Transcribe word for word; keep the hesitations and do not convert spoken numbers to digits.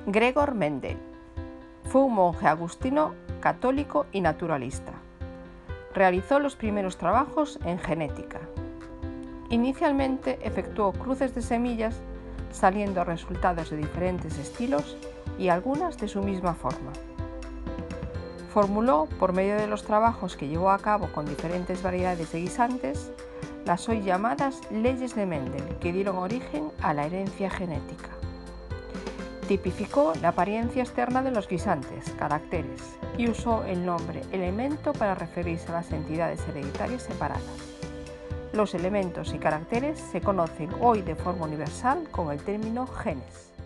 Gregor Mendel fue un monje agustino, católico y naturalista. Realizó los primeros trabajos en genética. Inicialmente efectuó cruces de semillas, saliendo resultados de diferentes estilos y algunas de su misma forma. Formuló, por medio de los trabajos que llevó a cabo con diferentes variedades de guisantes, las hoy llamadas leyes de Mendel, que dieron origen a la herencia genética. Tipificó la apariencia externa de los guisantes, caracteres, y usó el nombre elemento para referirse a las entidades hereditarias separadas. Los elementos y caracteres se conocen hoy de forma universal con el término genes.